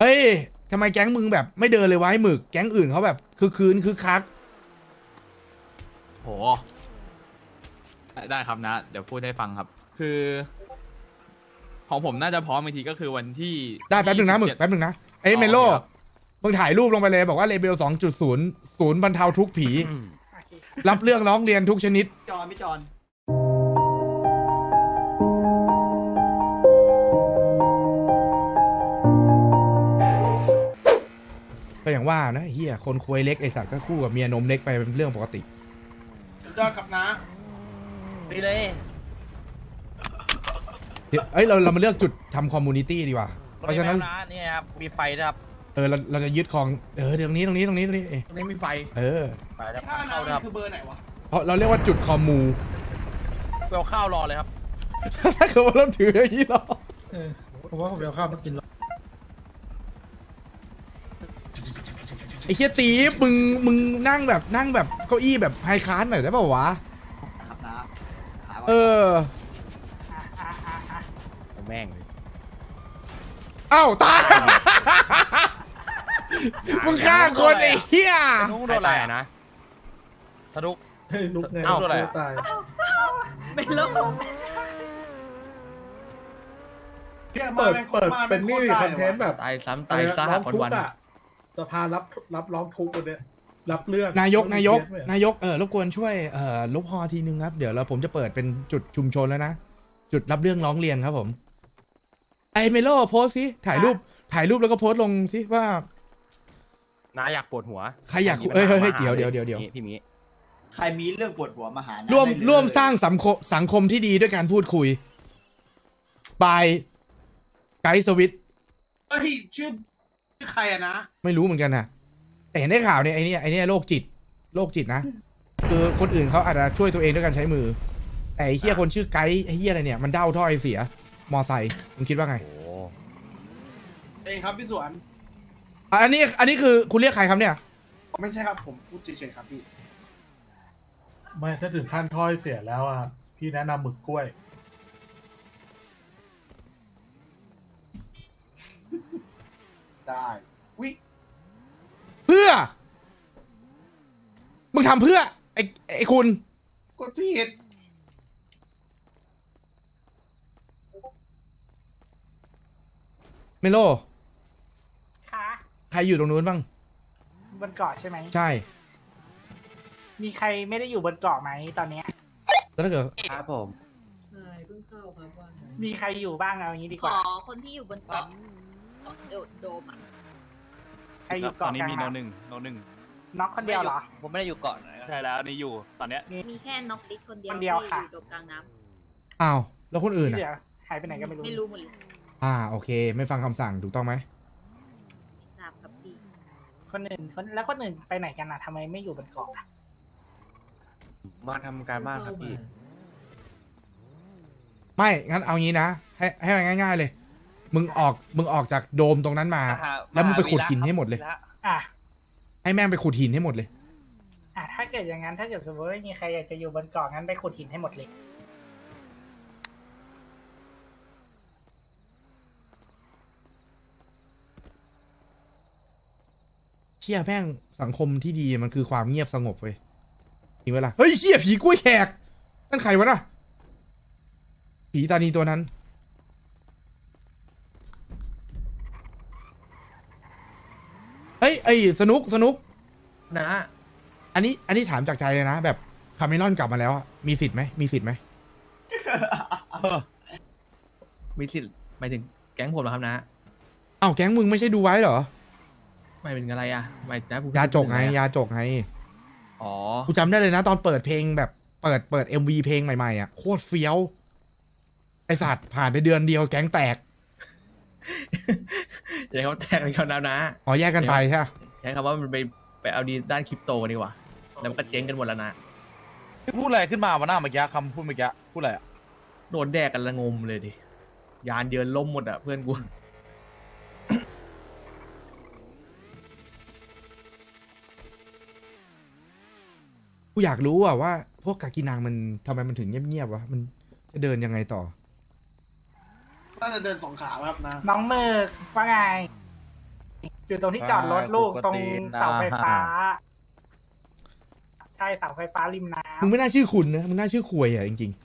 เฮ้ยทำไมแก๊งมึงแบบไม่เดินเลยวะไอ้หมึกแก๊งอื่นเขาแบบคือคืนคือคักโหได้ครับนะ เดี๋ยวพูดให้ฟังครับ คือของผมน่าจะพร้อมอีกทีก็คือวันที่ได้แป๊บหนึ่งนะหมึกแป๊บหนึ่งนะไอ้เมโลมึงถ่ายรูปลงไปเลยบอกว่าเลเบล2.0ศูนย์บรรเทาทุกผีรับเรื่องร้องเรียนทุกชนิดจอนพี่จอนก็อย่างว่านะเฮียคนควยเล็กไอสัตว์ก็คู่กับเมียนมเล็กไปเป็นเรื่องปกติสุดยอดครับนะดีเลยเอ้ยเรามาเลือกจุดทำคอมมูนิตี้ดีกว่าเพราะฉะนั้นนี่ครับมีไฟนะครับเราจะยึดคลองตรงนี้ตรงนี้มีไฟไฟแล้วเข้าครับคือเบอร์ไหนวะเพราะเราเรียกว่าจุดคอมมูเวลข้าวรอเลยครับถ้าเกิดว่าเราถืออย่างนี้หรอผมว่าผมเวลข้าวมากินไอ้เฮียตีมึงนั่งแบบเก้าอี้แบบไฮคลาสหน่อยได้ป่าววะครับนะแม่งเอ้าตายมึงฆ่าคนไอ้เฮียนุ๊กโดนอะไรนะสนุกลุกไงเอ้าโดนอะไรตายไม่รู้เปิดเป็นนี่คอนเทนต์แบบตายซ้ำตายซะวันสภารับร้องทุกข์วันเนี้ยรับเรื่องนายกรบกวนช่วยลบฮอทีนึงครับเดี๋ยวผมจะเปิดเป็นจุดชุมชนแล้วนะจุดรับเรื่องร้องเรียนครับผมไอเมโลโพสสิถ่ายรูปแล้วก็โพสลงสิว่าน้าอยากปวดหัวใครอยากเฮ้ยเดี๋ยวพี่มีใครมีเรื่องปวดหัวมาหาร่วมสร้างสังคมที่ดีด้วยการพูดคุยบายไกด์สวิตเฮ้ยชื่อใครอะนะไม่รู้เหมือนกันนะแต่เห็นได้ข่าวเนี่ยไอเนี่ยโรคจิตนะคือคนอื่นเขาอาจจะช่วยตัวเองด้วยการใช้มือแต่ไอ้เฮียคนชื่อไกด์ไอ้เฮียอะไรเนี่ยมันเด้าถ้อยเสียมอไซค์มึงคิดว่าไงเองครับพี่สวนอันนี้คือคุณเรียกใครครับเนี่ยไม่ใช่ครับผมพูดเฉยๆครับพี่ไม่ถ้าถึงขั้นถ้อยเสียแล้วอ่ะพี่แนะนำหมึกกล้วยได้วิเพื่อมึงทำเพื่อไอ้คุณกดผิดเมโลค่ะใครอยู่ตรงนู้นบ้างบนเกาะใช่ไหมใช่มีใครไม่ได้อยู่บนเกาะไหมตอนนี้แล้วถ้าเกิดครับผมใช่เพิ่งเข้าครับว่ามีใครอยู่บ้างเอาอย่างนี้ดีกว่าขอคนที่อยู่บนเกาะโดมอ่ะใครอยู่เกาะตอนนี้มีโนหนึ่งน็อกคนเดียวเหรอผมไม่ได้อยู่เกาะใช่แล้วนี่อยู่ตอนเนี้ยมีแค่น็อกลิสคนเดียวค่ะอยู่ตรงกลางน้ำอ้าวแล้วคนอื่นอ่ะหายไปไหนก็ไม่รู้หมดเลยโอเคไม่ฟังคำสั่งถูกต้องไหมทราบครับพี่คนอื่นไปไหนกันนะทำไมไม่อยู่บนเกาะมาทำการบ้านครับพี่ไม่งั้นเอางี้นะให้มันง่ายๆเลยมึงออกจากโดมตรงนั้นมาแล้วมึงไปขุดหินให้หมดเลยให้แม่งไปขุดหินให้หมดเลยถ้าเกิดอย่างนั้นถ้าเกิดสมมติว่ามีใครอยากจะอยู่บนเกาะงั้นไปขุดหินให้หมดเลยเชี่ยแม่งสังคมที่ดีมันคือความเงียบสงบเว้ยจริงเวลาเฮ้ยเชี่ยผีกล้วยแขกนั่นใครวะน่ะผีตานีตัวนั้นเฮ้ยไอ้สนุกนะอันนี้ถามจากใจเลยนะแบบคาเมรอนกลับมาแล้วมีสิทธิ์ไหมมีสิทธิ์หมายถึงแก๊งผมเหรอครับนะอ้าวแก๊งมึงไม่ใช่ดูไว้เหรอไม่เป็นอะไรอ่ะไม่นะยาจกไงอ๋อกูจำได้เลยนะตอนเปิดเพลงแบบเปิด MV เพลงใหม่ๆโคตรเฟี้ยวไอสัตว์ผ่านไปเดือนเดียวแก๊งแตกอย่าเขาแตกกันเขานะแยกกันไปใช่ไหมใช้คำว่ามันไปเอาดีด้านคริปโตดีกว่าแล้วมันก็เจ๊งกันหมดแล้วนะพูดอะไรขึ้นมาวันหน้าเมื่อกี้คำพูดเมื่อกี้พูดอะไรโดนแดกกันละงมเลยดิยานเยินล่มหมดเพื่อนกูอยากรู้ว่าพวกกากินังมันทำไมมันถึงเงียบๆวะมันจะเดินยังไงต่อน่าจะเดินสองขาครับนะน้องเมิกว่าไงอยู่ตรงที่จอดรถลูกตรงเสาไฟฟ้า ใช่เสาไฟฟ้าริมน้มึงไม่น่าชื่อคุณนะมึงน่าชื่อควยอ่ะจริง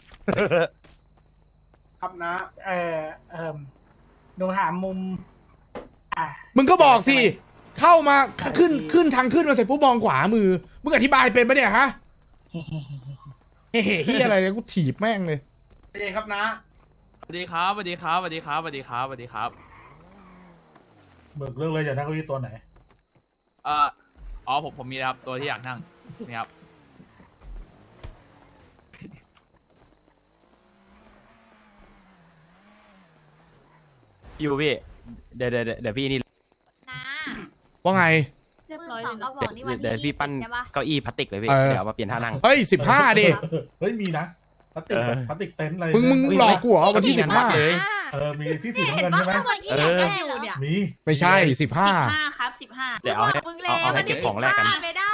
ครับนะำดูหามุม อ่ะๆมึงก็บอกสิเข้ามาขึ้นทางขึ้นมาเสร็จปุ๊บมองขวามือมึงอธิบายเป็นปะเนี่ยฮะเฮ้เฮียอะไรเนี่ยกูถีบแม่งเลยเป็นไงครับนะสวัสดีครับสวัสดีครับสวัสดีครับสวัสดีครับสวัสดีครับเบิกเรื่องเลยอยากนั่งเก้าอี้ตัวไหนอ๋อผมมีแล้วครับตัวที่อยากนั่งนี่ครับอยู่พี่เดี๋ยวพี่นี่นะว่าไงเรียบร้อยสองกระบอกนี่วันเดี๋ยวที่พี่ปั้นใช่ปะเก้าอี้พลาสติกเลยพี่เออเดี๋ยวเอามาเปลี่ยนท่านั่งเฮ้ย15ดิเฮ้ยมีนะพลาสติกเออพลาสติกเต็นท์อะไรมึงเนี่ยหลอกกูเหรอวันที่งานวัดเลยมีที่สีเห็นน้ำเงินปะใช่ไหมทั้งหมดยี่เอสิบอแก้วเนี่ยมีไม่ใช่15 15ครับ15 เดี๋ยวเอาให้มึงแล้วเอาให้เก็บของแรกกันไม่ได้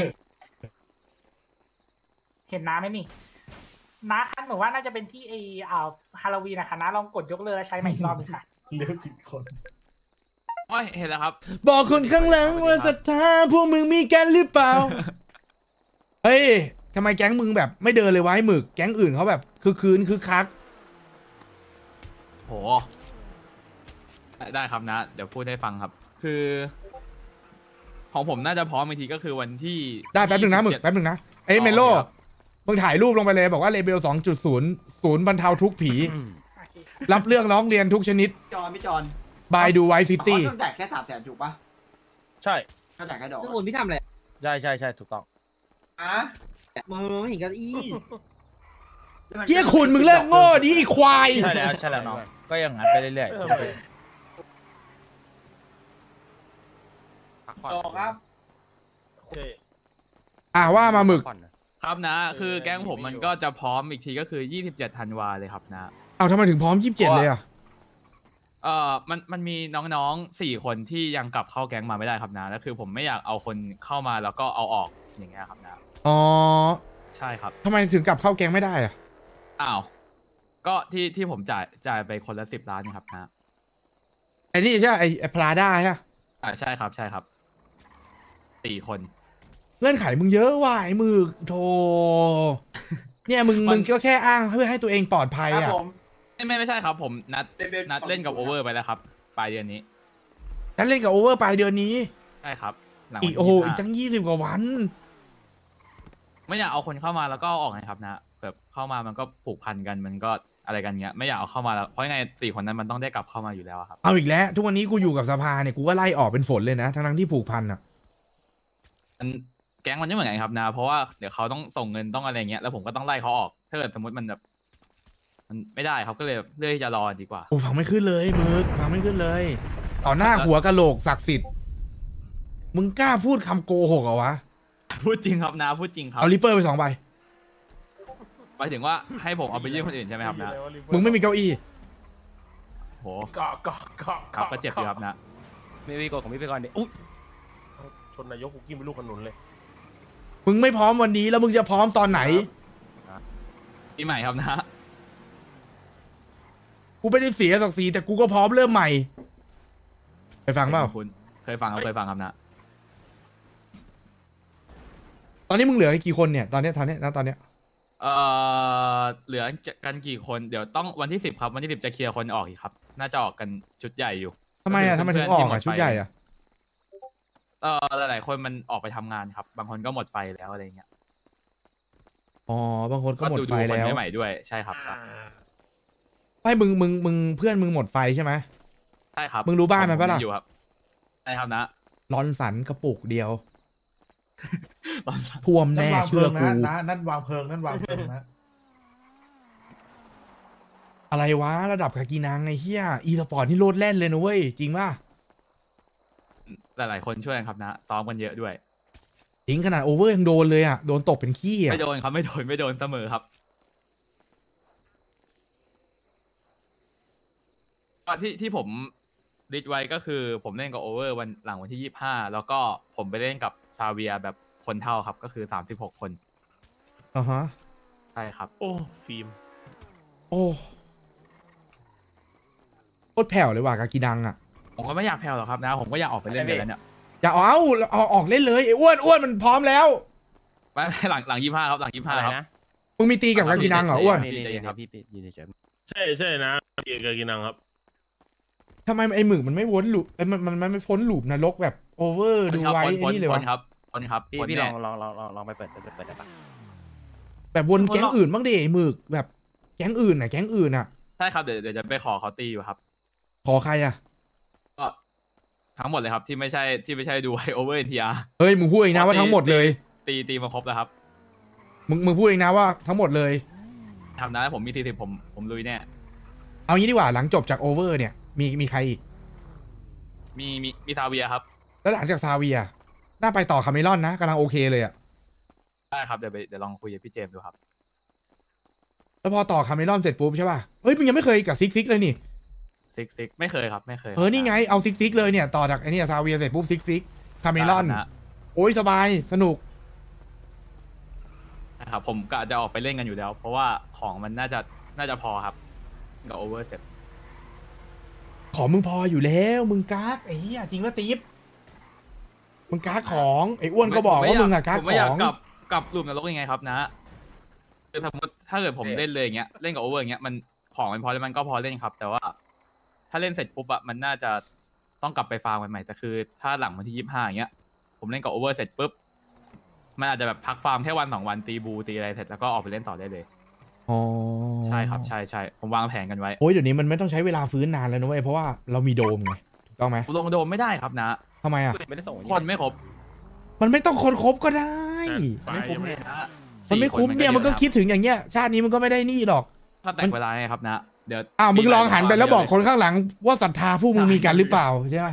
เห็นน้าไหมนี่น้าคันหนูว่าน่าจะเป็นที่ฮาโลวีนนะคะน้าลองกดยกเลิกแล้วใช้ใหม่อีกรอบนึงค่ะเลือกผิดคนโอ้ยเห็นแล้วครับบอกคนข้างหลังว่าศรัทธาพวกมึงมีกันหรือเปล่า เฮ้ยทำไมแก๊งมึงแบบไม่เดินเลยวะไอ้หมึกแก๊งอื่นเขาแบบคือคืนคือคักโหได้ครับนะ เดี๋ยวพูดให้ฟังครับ คือ ของผมน่าจะพร้อมอีกทีก็คือวันที่ได้แป๊บหนึ่งนะหมึก 27 แป๊บหนึ่งนะเอ้ยอ๋อเมโลโอเคครับมึงถ่ายรูปลงไปเลยบอกว่าเลเบล 2.0 ศูนย์บรรเทาทุกข์ผีโอเคค่ะรับเรื่องร้องเรียนทุกชนิดพี่จอนบายดูไวซิตี้เขาต้องแจกแค่300,000ถูกปะใช่เขาแจกแค่ดอกทุกคนพี่ทำอะไรใช่ใช่ใช่ถูกต้องอ่ะมองเห็นเกันอี้เฮียคุณมึงเลิกโง่ดิไอ้ควายใช่แล้วใช่แล้วน้องก็อย่างนั้นไปเรื่อยดอกครับว่ามาหมึกครับนะ คือแก๊งผมมันก็จะพร้อมอีกทีก็คือ 27 ธันวาเลยครับนะเอาทำไมถึงพร้อม 27 เลยอ่ะมันมีน้องๆ4 คนที่ยังกลับเข้าแก๊งมาไม่ได้ครับนะแล้วคือผมไม่อยากเอาคนเข้ามาแล้วก็เอาออกอย่างเงี้ยครับนะอ๋อใช่ครับทำไมถึงกลับเข้าแก๊งไม่ได้อ่ะอ้าว ก็ที่ผมจ่ายไปคนละ10 ล้านนะครับนะไอ้นี่ใช่ไอ้พลาด้าใช่ปะใช่ครับใช่ครับ4 คนเงื่อนไขมึงเยอะว่ะไอ้หมึกโธ่เนี่ยมึงก็แค่อ้างเพื่อให้ตัวเองปลอดภัยครับอ่ะผมไม่ใช่ครับผมนัด Level เล่นกับ 2.0 โอเวอร์ไปแล้วครับปลายเดือนนี้ฉันเล่นกับโอเวอร์ปลายเดือนนี้ใช่ครับหลังอีวันกโอ้โหที่อีกตั้ง20 กว่าวันไม่อยากเอาคนเข้ามาแล้วก็เอาออกไงครับนะแบบเข้ามามันก็ผูกพันกันมันก็อะไรกันเงี้ยไม่อยากเอาเข้ามาแล้วเพราะยังไง4 คนนั้นมันต้องได้กลับเข้ามาอยู่แล้วอะครับเอาอีกแล้ว ทุกวันนี้กูอยู่กับสภาเนี่ยกูก็ไล่ออกเป็นฝนเลยนะทั้งที่ผูกพันอ่ะแก๊งมันไม่เหมือนกันครับนะเพราะว่าเดี๋ยวเขาต้องส่งเงินต้องอะไรเงี้ยแล้วผมก็ต้องไล่เขาออกถ้าเกิดสมมติมันแบบมันไม่ได้เขาก็เลยเลือกที่จะรอดีกว่าโอ้ฟังไม่ขึ้นเลยมึกฟังไม่ขึ้นเลย ต่อหน้าหัวกะโหลกศักดิ์สิทธิ์มึงกล้าพูดคำโกหกเหรอวะพูดจริงครับนะพูดจริงครับเอาลิปเปอร์ไป2 ใบหมายถึงว่าให้ผมเอาไปยื่นคนอื่นใช่ไหมครับนะมึงไม่มีเก้าอี้โหเกาะครับก็เจ็บอยู่ครับนะไม่มีกดของพี่ไปก่อนดิอุ้ยชนนายกกูกินเป็นลูกขนุนเลยมึงไม่พร้อมวันนี้แล้วมึงจะพร้อมตอนไหนปีใหม่ครับนะกูไม่ได้เสียศักดิ์ศรีแต่กูก็พร้อมเริ่มใหม่ไปฟังเปล่าคุณเคยฟังครับนะตอนนี้มึงเหลือกี่คนเนี่ยตอนเนี้ยตอนเนี้ยเหลือกันกี่คนเดี๋ยวต้องวันที่10ครับวันที่10จะเคลียร์คนออกอีกครับ น่าจะออกกันชุดใหญ่อยู่ทำไมอ่ะทำไมถึงออกอ่ะชุดใหญ่อ่ะหลายๆคนมันออกไปทำงานครับ บางคนก็หมดไฟแล้วอะไรเงี้ยอ๋อบางคนก็หมดดูไฟคนแล้วใหม่ๆด้วยใช่ครับไม่มึงเพื่อนมึงหมดไฟใช่ไหมใช่ครับมึงรู้บ้านมันปะล่ะอยู่ครับใช่ครับนะร้อนสันกระปุกเดียวตอนนั้นท่วมนั่นแน่วางเพเชื่ลิอง กูนะนั่นวางเพลิงนะอะไรวะระดับคากินังไอ้เหี้ยอีสปอร์ตนี่โลดแล่นเลยนะเว้ยจริงป่ะหลายๆคนช่วยกันครับนะซ้อมกันเยอะด้วยจริงขนาดโอเวอร์ยังโดนเลยอ่ะโดนตบเป็นขี้อ่ะไม่โดนครับไม่โดนเสมอครับที่ผมดิดไว้ก็คือผมเล่นกับโอเวอร์วันหลังวันที่25แล้วก็ผมไปเล่นกับซาเวียแบบคนเท่าครับก็คือ36 คนอ่าฮะใช่ครับโอ้ฟิล์มโอ้โคตรแผ่วเลยว่ะกากินังอ่ะโหผมก็ไม่อยากแผ่วหรอกครับนะผมก็อยากออกไปเล่นกันแล้วเนี่ยอย่าเอาออกเล่นเลยไอ้อ้วนมันพร้อมแล้วไม่หลัง25ครับหลัง25 อะไรครับนะมึงมีตีกับกากินังเหรออ้วนนี่นี่ครับพี่ยืนเฉยใช่นะเกียร์กากินังครับทำไมไอ้หมึกมันไม่วนลูปมันไม่พ้นลูปนรกแบบโอเวอร์ดูไว้ไอ้นี่เลยวะครับคนครับพี่คนพี่แน่ลองไปเปิดได้ปะแบบวนแก๊งอื่นบ้างดิไอ้หมึกแบบแก๊งอื่นน่ะแก๊งอื่นน่ะใช่ครับเดี๋ยวจะไปขอเขาตีอยู่ครับขอใครอ่ะก็ทั้งหมดเลยครับที่ไม่ใช่ดูไวโอเวอร์เอ็นทีอาร์เฮ้ยมึงพูดเองนะว่าทั้งหมดเลยตีมาครบแล้วครับมึงพูดเองนะว่าทั้งหมดเลยทำนะผมมี40ผมลุยแน่เอางี้ดีกว่าหลังจบจากโอเวอร์เนี่ยมีใครอีกมีซาเวียครับแล้วหลังจากซาเวียน่าไปต่อคาเมลอนนะกำลังโอเคเลยอะได้ครับเดี๋ยวลองคุยกับพี่เจมส์ดูครับแล้วพอต่อคาเมลอนเสร็จปุ๊บใช่ป่ะเฮ้ยมึงยังไม่เคยกับซิกเลยนี่ซิกไม่เคยครับไม่เคยนี่ไงเอาซิกเลยเนี่ยต่อจากไอ้นี่ซาเวียเสร็จปุ๊บซิกคาเมลอนได้ครับนะโอ้ยสบายสนุกนะครับผมก็จะออกไปเล่นกันอยู่แล้ว เพราะว่าของมันน่าจะพอครับกับโอเวอร์เสร็จของมึงพออยู่แล้วมึงกากไอ้เหี้ยจริงว่าติ๊บมึงกากของไอ้อ้วนก็บอกว่ามึงอะกากผมขไม่อยาอก งกลับหลุมนรกยังไงครับนะคือสมมติถ้าเกิดผมเล่นเลยอย่างเงี้ยเล่นกับโอเวอร์อย่างเงี้ยมันของมันพอแล้วมันก็พอเล่นครับ แต่ว่า ถ้าเล่นเสร็จปุ๊บอะมันน่าจะต้องกลับไปฟาร์มใหม่ๆแต่คือ ถ้าหลังวันที่25อย่างเงี้ยผมเล่นกับโอเวอร์เสร็จปุ๊บมันอาจจะแบบพักฟาร์มแค่วัน2 วันตีบูตีอะไรเสร็จแล้วก็ออกไปเล่นต่อได้เลยอ๋อใช่ครับใช่ผมวางแผนกันไว้โอ้ยเดี๋ยวนี้มันไม่ต้องใช้เวลาฟื้นนานแล้วนะเว้ยเพราะว่าเรามีโดมไงถูกต้องไหมลงโดมไม่ได้ครับนะทำไมอะไม่ได้ส่งคนไม่ครบมันไม่ต้องคนครบก็ได้ไม่คุ้มเลยนะมันไม่คุ้มเนี่ยมันก็คิดถึงอย่างเงี้ยชาตินี้มันก็ไม่ได้นี่หรอกถ้าแต่งเวลาไงครับนะเดี๋ยวมึงลองหันไปแล้วบอกคนข้างหลังว่าศรัทธาผู้มึงมีกันหรือเปล่าใช่ไหม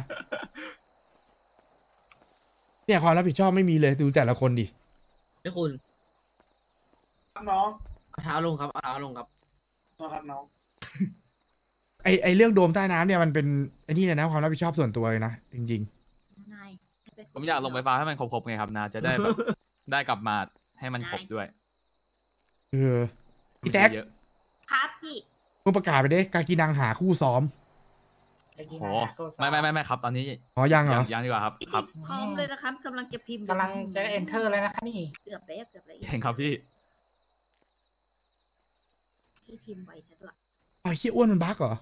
เนี่ยความรับผิดชอบไม่มีเลยดูแต่ละคนดิไม่คุณครับน้องเอาเท้าลงครับเอาเท้าลงครับโทษครับน้องไอเรื่องโดมใต้น้ำเนี่ยมันเป็นไอ้นี่เลยนะความรับผิดชอบส่วนตัวเลยนะจริงนายผมอยากลงไฟฟ้าให้มันครบๆไงครับนะจะได้แบบ ได้กลับมาให้มันครบด้วยๆพี่แท็กเยอะครับพี่มึงประกาศไปดิกากีนังหาคู่ซ้อมโหไม่ครับ ตอนนี้อ๋อยังเหรอยังดีกว่าครับครับพร้อมเลยนะครับกำลังจะพิมพ์กำลังจะ enter เลยนะคะนี่เกือบแล้วเห็นครับพี่พี่พิมพ์ไว้ซะด้วยไอ้เหี้ยอ้วนมันบั๊กเหรอ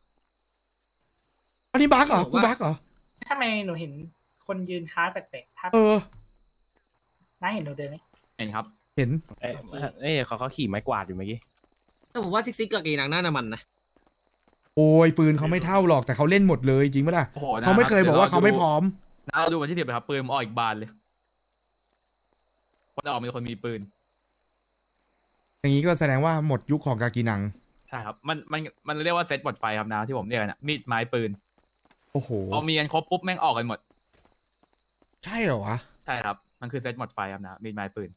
อันนี้บั๊กเหรอกูบั๊กเหรอทำไมหนูเห็นคนยืนค้าแปลกๆถ้า น้าเห็นหนูเดินไหมเห็นครับเห็นเขาขี่ไม้กวาดอยู่เมื่อกี้แต่ผมว่าซิกกับกีนังหน้าน้ำมันนะโอ้ยปืนเขาไม่เท่าหรอกแต่เขาเล่นหมดเลยจริงไหมล่ะโอ้โหเขาไม่เคยบอกว่าเขาไม่พร้อมนะเราดูวันที่10เลยครับปืนมันออกอีกบานเลยคนออกมีคนมีปืนอย่างนี้ก็แสดงว่าหมดยุคของกากีนังใช่ครับมันเรียกว่าเซตหมดไฟครับนะที่ผมเรียกกันอะมีดไม้ปืนโอ้โหพอมีกันครบปุ๊บแม่งออกกันหมดใช่เหรอวะใช่ครับมันคือเซตหมดไฟครับนะมีดไม้ปืน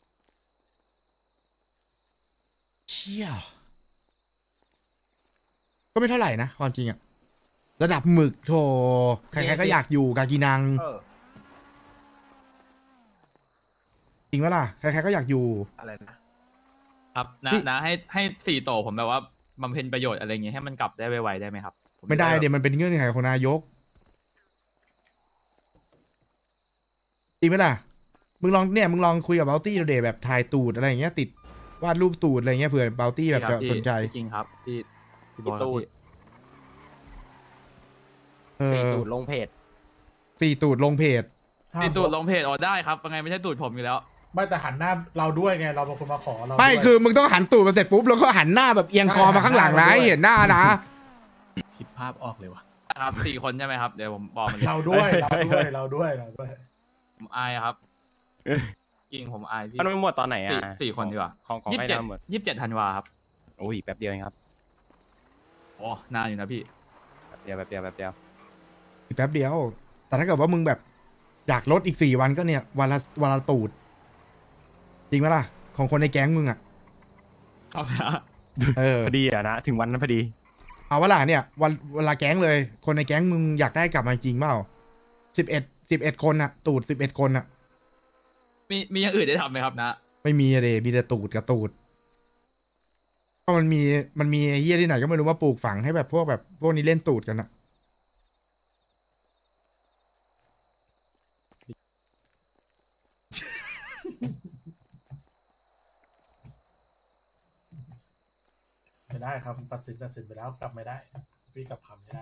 เชี่ยก็ไม่เท่าไหร่นะความจริงอะระดับหมึกโถใครๆก็อยากอยู่กากีนัง จริงไหมล่ะใครๆก็อยากอยู่อะไรนะครับนะให้4 โตผมแบบว่าบำเพ็ญประโยชน์อะไรอย่างเงี้ยให้มันกลับได้ไวๆได้ไหมครับผไม่ได้เดี๋ยวมันเป็นเงื่อนไขของนายกจริงไหมล่ะมึงลองคุยกับเบลตี้ดูเดแบบถ่ายตูดอะไรอย่างเงี้ยติดวาดรูปตูดอะไรเงี้ยเผื่อเบลตี้แบบจะสนใจจริงครับพี่บอยครับพี่สี่ตูดลงเพจสี่ตูดลงเพจตีตูดลงเพจอ๋อได้ครับยังไงไม่ใช่ตูดผมอยู่แล้วไม่แต่หันหน้าเราด้วยไงเราเป็นคนมาขอเราไม่ด้วยคือมึงต้องหันตูดมาเสร็จปุ๊บแล้วก็หันหน้าแบบเอียงคอมาข้างหลังนะให้เห็นหน้านะคิดภาพออกเลยวะครับ4 คนใช่ไหมครับเดี๋ยวผมบอกมันเลยเราด้วยผมอายครับจริงผมอายที่มันไม่หมดตอนไหนอ่ะสี่คนดีกว่าของใครหมด 27 ธันวาครับโอ้ยแป๊บเดียวเองครับโอ้นานอยู่นะพี่แป๊บเดียวอีกแป๊บเดียว แต่ถ้าเกิดว่ามึงแบบอยากลดอีก4 วันก็เนี่ยวันละตูดจริงไหมล่ะของคนในแก๊งมึงอ่ะครับพอดีอ่ะนะถึงวันนั้นพอดีเอาวะล่ะเนี่ยวันละแก๊งเลย คนในแก๊งมึงอยากได้กลับมาจริงเปล่า11 คนอ่ะตูด11 คนอ่ะมีอย่างอื่นได้ทำไหมครับนะไม่มีอะเดมีแต่ตูดกับตูดก็มันมีไอ้เฮียที่ไหนก็ไม่รู้ว่าปลูกฝังให้แบบพวกนี้เล่นตูดกันอะไม่ได้ครับตัดสินไปแล้วกลับไม่ได้ พี่กลับคำไม่ได้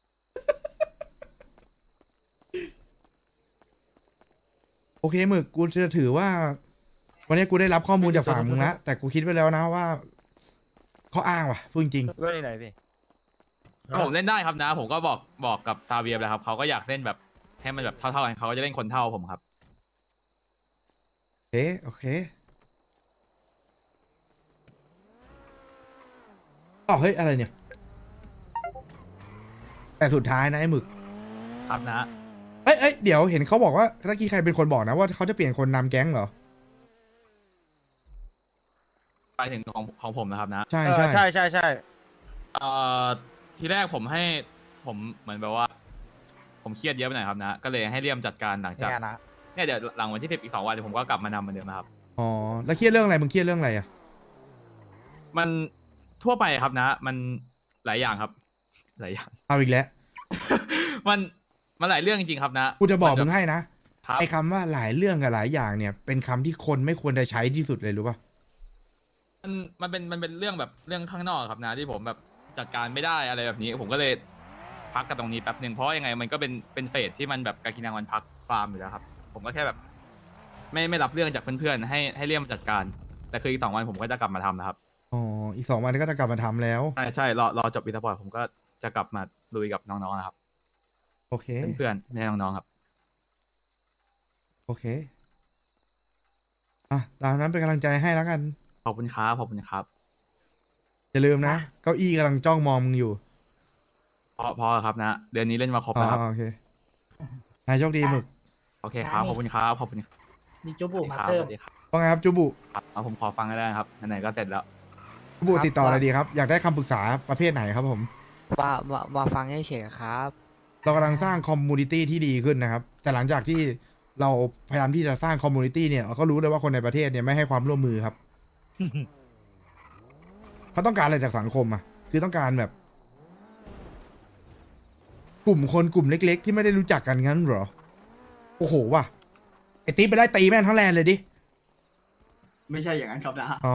โอเคหมึกกูจะถือว่า วันนี้กูได้รับข้อมูลจากฝั่งมึงละแต่กูคิดไว้แล้วนะว่าเขาอ้างว่ะพูดจริงก็ไหนพี่ผมเล่นได้ครับนะ ผมก็บอกกับซาเวียไปแล้วครับเขาก็อยากเล่นแบบให้มันแบบเท่าๆกันเขาก็จะเล่นคนเท่าผมครับโอเคอ๋อเฮ้ยอะไรเนี่ยแต่สุดท้ายนะไอ้หมึกครับนะเอ้ยเดี๋ยวเห็นเขาบอกว่าตะกี้ใครเป็นคนบอกนะว่าเขาจะเปลี่ยนคนนำแก๊งเหรอไปถึงของผมนะครับนะใช่ใช่ทีแรกผมเหมือนแบบว่า ผมเครียดเยอะไปหน่อยครับนะ ก็เลยให้เลี่ยมจัดการหลังจากเนี่ยนะเนี่ยเดี๋ยวหลังวันที่10อีก2 วันเดี๋ยวผมก็กลับมานำเหมือนเดิมนะครับอ๋อแล้วเครียดเรื่องอะไรมึงเครียดเรื่องอะไรอ่ะมันทั่วไปครับนะ มันหลายอย่างครับหลายอย่างเอาอีกแล้วมันหลายเรื่องจริงๆครับนะกูจะบอกมึงให้นะครับ ไอ้คำว่าหลายเรื่องกับหลายอย่างเนี่ย เป็นคำที่คนไม่ควรจะใช้ที่สุดเลยรู้ป่ะมันเป็นเรื่องแบบเรื่องข้างนอกครับนะ ที่ผมแบบจัดการไม่ได้อะไรแบบนี้ ผมก็เลยพักกันตรงนี้แป๊บหนึ่งเพราะยังไงมันก็เป็นเฟสที่มันแบบกากินังมันพักฟาร์มอยู่แล้วครับ ผมก็แค่แบบ ไม่รับเรื่องจากเพื่อนๆให้เลี่ยมจัดการ แต่คืออีก2 วันผมก็จะกลับมาทำนะครับอ๋ออีก2 วันก็จะกลับมาทำแล้วใช่รอจบวิทยาพอร์ตผมก็จะกลับมาลุยกับน้องๆนะครับโอเคเพื่อนๆไม่ใช่น้องๆครับโอเคอ่ะตามนั้นเป็นกำลังใจให้แล้วกันขอบคุณครับขอบคุณครับอย่าลืมนะเก้าอี้กำลังจ้องมองมึงอยู่พอครับนะ เดือนนี้เล่นมาครบอ๋อแล้วครับโอเคนายโชคดีหมึกโอเคครับขอบคุณครับขอบคุณครับมีจูบุสมาวัเพิ่มสดีครับว่าไงครับจูบุครับเอาผมขอฟังก็ได้ครับไหนๆก็เสร็จแล้วจูบุติดต่ออะไรดีครับอยากได้คำปรึกษาประเภทไหนครับผมมาฟังเฉยๆครับเรากำลังสร้างคอมมูนิตี้ที่ดีขึ้นนะครับแต่หลังจากที่เราพยายามที่จะสร้างคอมมูนิตี้เนี่ยเราก็รู้เลยว่าคนในประเทศเนี่ยไม่ให้ความร่วมมือครับ เขาต้องการอะไรจากสังคมอ่ะคือต้องการแบบ กลุ่มคนกลุ่มเล็กๆที่ไม่ได้รู้จักกันงั้นเหรอโอ้โหว่ะไอ้ติ๊บไปไล่ตีแม่งทั้งแลนเลยดิไม่ใช่อย่างนั้นครับนะอ๋อ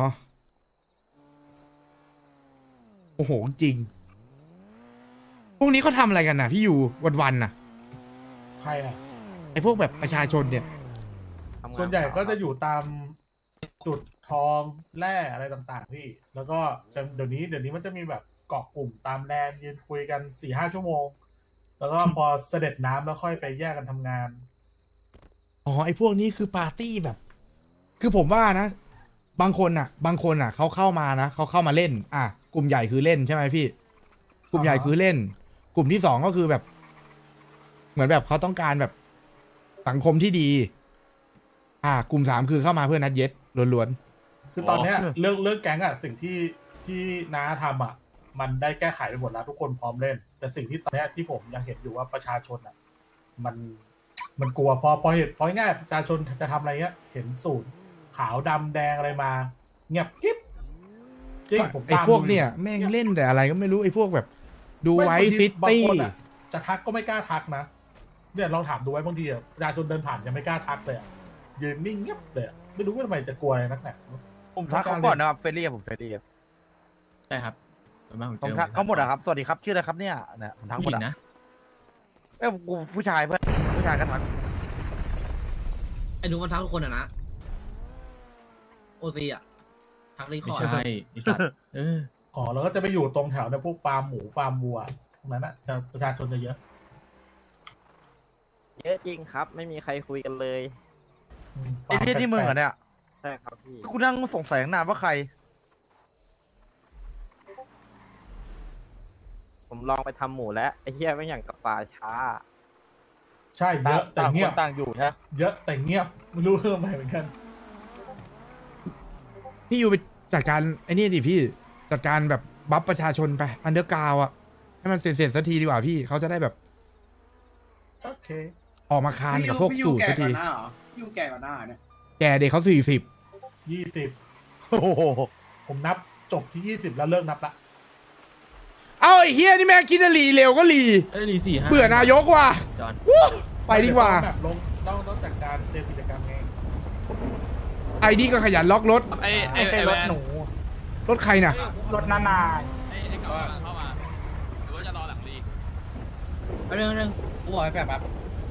โอ้โหจริงพวกนี้เขาทำอะไรกันน่ะพี่อยู่วันๆน่ะใครอ่ะไอ้พวกแบบประชาชนเนี่ยส่วนใหญ่ก็จะอยู่ตามจุดทองแร่อะไรต่างๆพี่แล้วก็เดี๋ยวนี้มันจะมีแบบเกาะกลุ่มตามแลนยืนคุยกัน 4-5 ชั่วโมง แล้วก็พอเสด็จน้ำแล้วค่อยไปแยกกันทำงานอ๋อไอ้พวกนี้คือปาร์ตี้แบบ คือผมว่านะบางคนอ่ะเขาเข้ามานะเขาเข้ามาเล่นกลุ่มใหญ่คือเล่นใช่ไหมพี่ กลุ่มใหญ่คือเล่น กลุ่มที่2ก็คือแบบ เหมือนแบบเขาต้องการแบบสังคมที่ดีกลุ่ม3คือเข้ามาเพื่อนัดเย็ดล้วนคือตอนเนี้ยเรื่องแก๊งอ่ะสิ่งที่น้าทำอ่ะมันได้แก้ไขไปหมดแล้วทุกคนพร้อมเล่น แต่สิ่งที่ตอนเนี้ยที่ผมยังเห็นอยู่ว่าประชาชนอ่ะมันกลัวพอเห็นพอง่ายประชาชนจะทำอะไรเงี้ยเห็นสูตรขาวดำแดงอะไรมา เงียบกิ๊บจริงผมไอ้พวกเนี่ยแม่งเล่นแต่อะไรก็ไม่รู้ไอ้พวกแบบ ดูไว้ซิบางตี้คนอ่ะจะทักก็ไม่กล้าทักนะเนี่ยลองถามดูไว้บางทีอ่ะประชาชนเดินผ่านยังไม่กล้าทักเลยยืนนิ่งเงียบเลยไม่รู้ว่าทำไมจะกลัวอะไรนักหนาผมทักเขาก่อนนะครับเฟรลี่ผมเฟรลี่ใช่ครับส่วนมากผมทักเขาหมดอะครับสวัสดีครับชื่ออะไรครับเนี่ยนะผมทักหมผู้ดหญิอะงนะกูผู้ชายเพื่อนผู้ชายก็ทักไอ้หนูมันทักทุกคนอะนะโอซีอะทักรีคไม่อร์ดใช่ไอ้สัตว์อ๋อแล้วก็จะไปอยู่ตรงแถวในพวกฟาร์มหมูฟาร์มวัวตรงนั้นอ่ะจะประชาชนจะเยอะเยอะจริงครับ ไม่มีใครคุยกันเลยไอ้ที่มึงเหรอเนี่ยใช่ครับพี่กูนั่งสงสัยตั้งนานว่าใครผมลองไปทำหมูแล้ว ไอ้เหี้ยไม่อย่างกับป่าช้าใช่เยอะแต่ต่างเงีคยบนต่างอยู่ใช่ไหมเยอะแต่เงียบไม่รู้ทำไมเหมือนกันพี่อยู่ไปจัดการไอ้นี่ดิพี่จัดการแบบบัฟประชาชนไปอันเดอร์กราวให้มันเสร็จสักทีดีกว่าพี่เขาจะได้แบบโอเคออกมาคานกับพวกสูตรสักทีพี่ยูแก่กว่าหน้าเนี่ยแกเด็กเขา40 20 โอ้โหผมนับจบที่ 20 แล้วเลิกนับละเอาไอ้เฮียนี่แม่งคิดจะรีเร็วก็รีรี4-5 เบื่อนายกว่ะจอนวู้ไปดีกว่าแบบลงต้องจัดการเตรียมกิจกรรมไงไอ้นี่ก็ขยันล็อกรถไม่ใช่รถหนูรถใครน่ะรถนานาไอ้กำลังเข้ามาหรือว่าจะรอหลังรีไปเรื่องกูบอกให้แฟกแบบ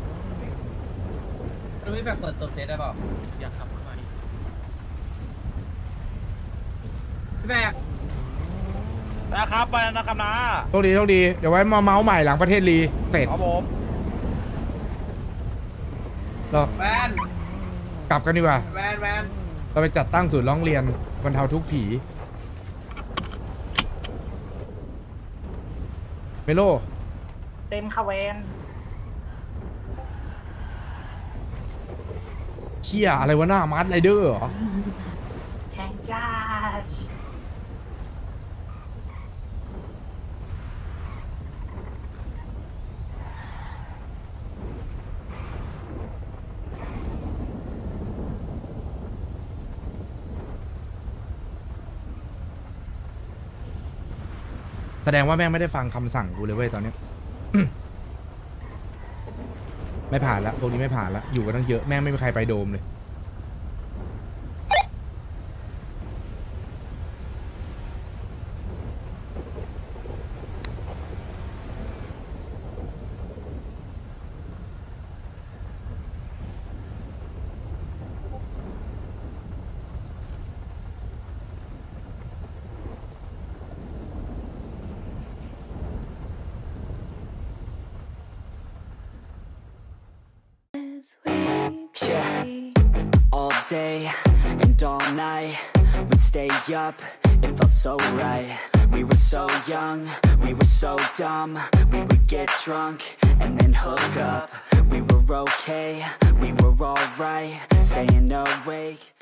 รู้ไหมแฟกเปิดตัวเซตได้เปล่าอยากขับเข้ามาดิพี่แฟกนะครับไปนะครับนะโชคดีโชคดีเดี๋ยวไว้มาเมาส์ใหม่หลังประเทศรีเสร็จครับผมเราแวนกลับกันดีกว่าแวนแวนเราไปจัดตั้งศูนย์ร้องเรียนบรรเทาทุกข์ผีเมโลเต็มคาเวนเชี่ยอะไรวะหน้ามาร์ทไรเดอร์เหรอแฮงจ้าชแสดงว่าแม่งไม่ได้ฟังคำสั่งกูเลยเว้ยตอนเนี้ย ไม่ผ่านละพวกนี้ไม่ผ่านละอยู่กันตั้งเยอะแม่งไม่มีใครไปโดมเลย Yeah, all day and all night, we'd stay up, it felt so right. We were so young, we were so dumb, we would get drunk and then hook up. We were okay, we were alright, staying awake.